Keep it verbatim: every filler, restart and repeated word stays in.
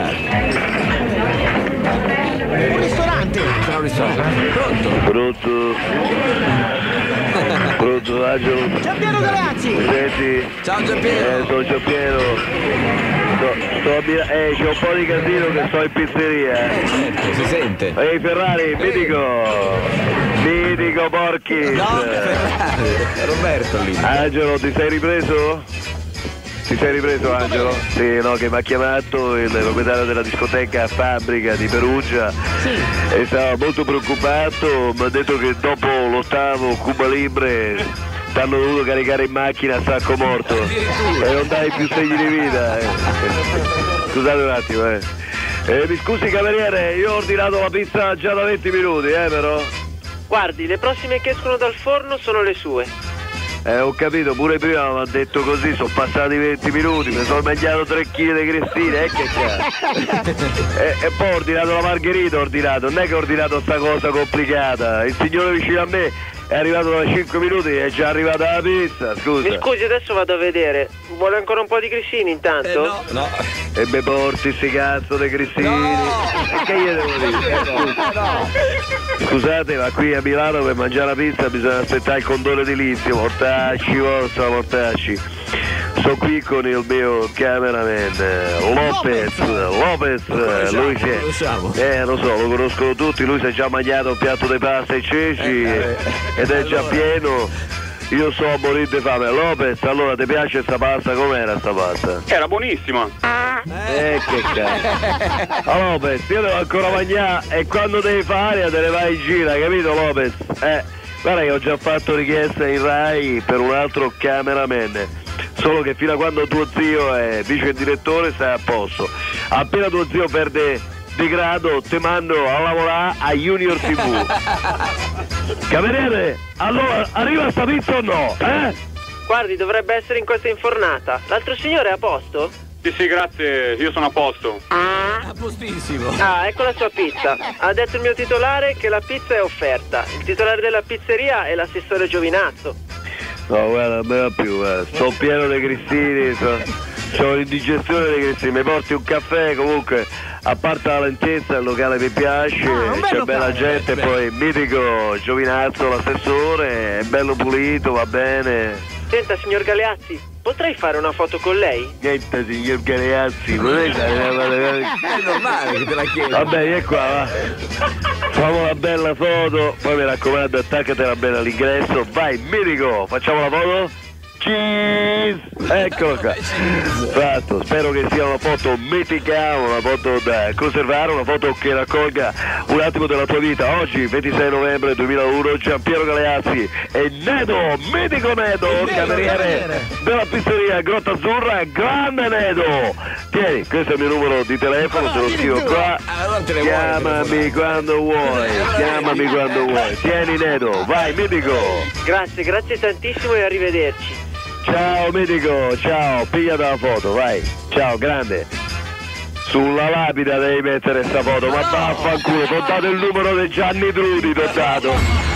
Un ristorante! Un ristorante. Pronto? Pronto? Pronto, Angelo? Giampiero Galeazzi! Mi senti? Ciao Giampiero! Eh, sono Giampiero. Sto, sto a Mila- eh, c'è un po' di casino che sto in pizzeria. Eh certo, si sente. Ehi Ferrari, mitico! Mitico Porchi! No, Ferrari, Roberto lì. Angelo, ti sei ripreso? Ti sei ripreso Angelo? Sì, no, che mi ha chiamato il proprietario della discoteca Fabbrica di Perugia e stava molto preoccupato, mi ha detto che dopo l'ottavo Cuba Libre ti hanno dovuto caricare in macchina a sacco morto e non dai più segni di vita. Eh. Scusate un attimo, eh. Eh, mi scusi cameriere, io ho ordinato la pizza già da venti minuti, eh però? Guardi, le prossime che escono dal forno sono le sue. Eh, ho capito, pure prima mi ha detto così, sono passati venti minuti, mi sono mangiato tre chili di crestine, eh che cazzo. e, e poi ho ordinato la margherita, ho ordinato, non è che ho ordinato sta cosa complicata, il signore vicino a me è arrivato da cinque minuti e è già arrivata la pizza, scusa. Mi scusi, adesso vado a vedere. Vuole ancora un po' di cristini intanto? Eh, no, no. E me porti sti cazzo dei cristini. No! E che gli devo dire? Eh, scusa. No. Scusate, ma qui a Milano per mangiare la pizza bisogna aspettare il condono edilizio, mortacci, vostra, mortacci. Sto qui con il mio cameraman Lopez, Lopez, lui si è, eh lo so, lo conoscono tutti, lui si è già mangiato un piatto di pasta e ceci ed è già pieno. Io so a morire di fame. Lopez, allora ti piace sta pasta? Com'era sta pasta? Era buonissima. Eh che cazzo. Ah, Lopez, io devo ancora mangiare e quando devi fare te ne vai in gira, capito Lopez? Eh, guarda che ho già fatto richiesta in Rai per un altro cameraman. Solo che fino a quando tuo zio è vice direttore stai a posto. Appena tuo zio perde di grado ti mando a lavorare a Junior tivù. Cameriere, allora arriva sta pizza o no? Eh? Guardi, dovrebbe essere in questa infornata. L'altro signore è a posto? Sì, sì, grazie, io sono a posto. A postissimo. Ah, ecco la sua pizza. Ha detto il mio titolare che la pizza è offerta. Il titolare della pizzeria è l'assessore Giovinazzo. No, guarda, non me va più, guarda. Sono pieno di cristini, sono indigestione dei cristini. Mi porti un caffè comunque, a parte la lentezza, il locale mi piace, Ah, c'è bella gente, poi mitico Giovinazzo, l'assessore, è bello pulito, va bene. Senta, signor Galeazzi, potrei fare una foto con lei? Niente, signor Galeazzi, potete È normale che te la chiedo. Va bene, vieni qua, va. Facciamo una bella foto, poi mi raccomando attaccatela bene all'ingresso, vai, mitico, facciamo la foto? Cheese! Eccolo qua. Fatto, spero che sia una foto mitica, una foto da conservare, una foto che raccolga un attimo della tua vita. Oggi, ventisei novembre duemilauno, Giampiero Galeazzi e Nedo, mitico Nedo, cameriere della pizzeria Grotta Azzurra, grande Nedo. Tieni, questo è il mio numero di telefono, te lo scrivo qua. Chiamami quando vuoi, chiamami quando vuoi. Tieni Nedo, vai mitico. Grazie, grazie tantissimo e arrivederci. Ciao mitico, ciao, pigliati la foto, vai, ciao, grande. Sulla lapida devi mettere sta foto, ma vaffanculo, ti ho dato il numero di Gianni Trudi, ti ho dato.